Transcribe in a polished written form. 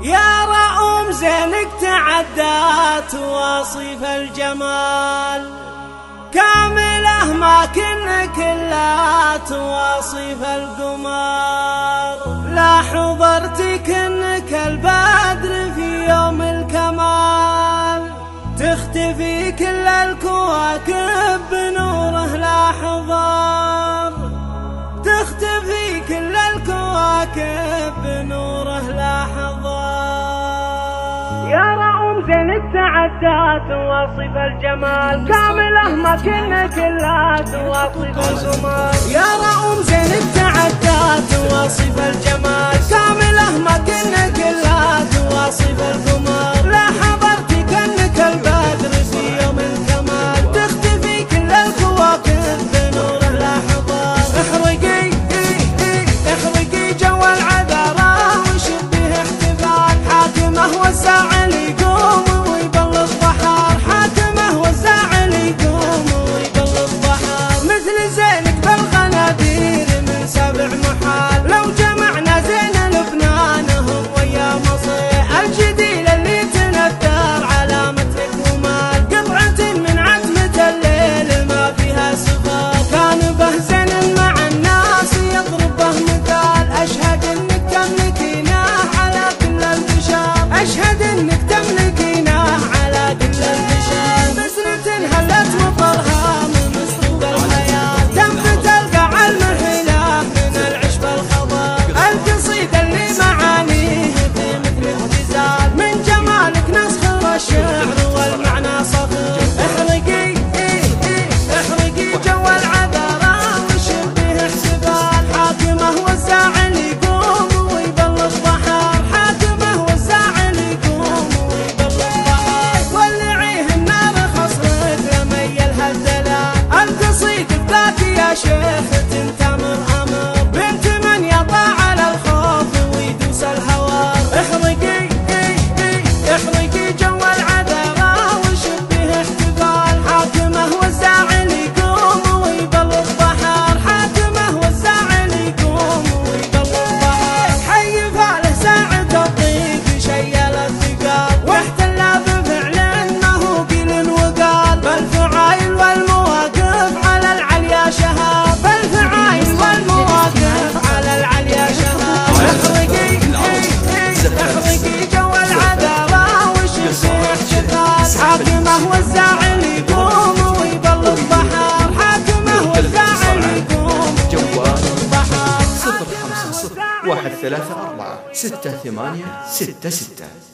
يا رؤوم زينك تعدات واصف الجمال، كامله ما كن كلات واصف القمر، لا حضرتك انك البدر في يوم الكمال، تختفي كل الكواكب بنوره لا حضر، تختفي كل الكواكب بنوره لا حضر. يا رؤوم زينك تعدات واصف الجمال، كامله ما كن كلات واصف القمر، يا رؤوم زينك تعدات واصف الجمال، كامله ما كن كلات واصف القمر، لا حضرتك انك البدر في يوم الكمال، تختفي كل الكواكب بنوره لا حضر. احرقي احرقي جو العذراء وشبه احتفال، حاكمه والزاعل يقوم ويبل الضحار، حاكمه والزاعل يقوم ويبل الضحار، مثل زينك بالخنادير من 7 محال، لو جمعنا زين لبنانهم ويا مصر الجديل اللي تنثر على مترك ومال، قطعة من عتمة الليل ما فيها سفر، كان به زين مع الناس يضرب به مثال، أشهد انك تملكيناه على كل البشر، أشهد انك تملكيناه على كل البشر، بسنة هلت مطرها من مصروف الحياة، تنبت القاع المحلاه من العشب الخضر، القصيدة اللي معانيه في مثل ابتزال، من جمالك نسخر الشعر والمعنى صغير. احرقي احرقي جو العذراء وشبه احتفال، حاكمه والزاعل يقوم ويبل الضحار، حاكمه والزاعل يقوم ويبل الضحار، ولعيه النار خصرك لميلها الدلال، القصيدة بذاك يا شيخ تنتمر امر، بنت من يطاع على الخوف ويدوس الهوى. احرقي احرقي جو العذراء وشبه احتفال، حاكمه والزاعل يقوم ويبل الضحار، حاكمه والزاعل يقوم ويبل الضحار، حي فاله ساعة الضيق شيل الثقال، واحتلى بفعل ما هو قيل وقال، بالفعايل والمواقف على العليا شهاب، بالفعايل والمواقف على العليا شهاب. احرقي احرقي جو العذراء وشبه احتفال، حاكمه والزاعل يقوم ويبل الضحار، حاكمه والزاعل يقوم ويبل الضحار. 05 134 68 66